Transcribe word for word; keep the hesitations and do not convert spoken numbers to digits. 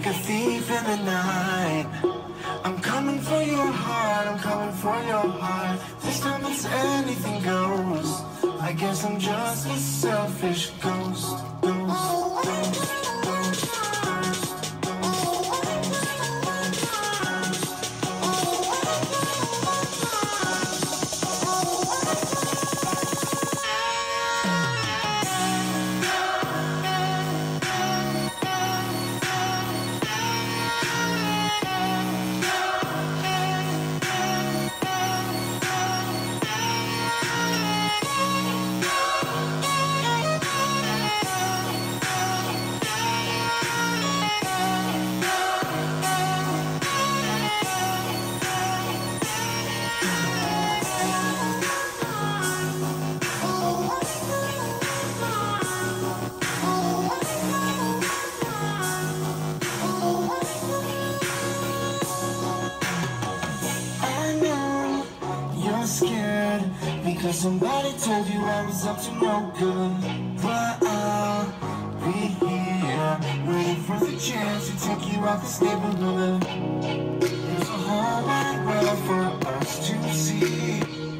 like a thief in the night. I'm coming for your heart, I'm coming for your heart. This time it's anything goes. I guess I'm just a selfish ghost. Ghost, ghost, ghost, ghost. Scared because somebody told you I was up to no good. But I'll be here waiting for the chance to take you out this neighborhood. There's a whole wide world for us to see.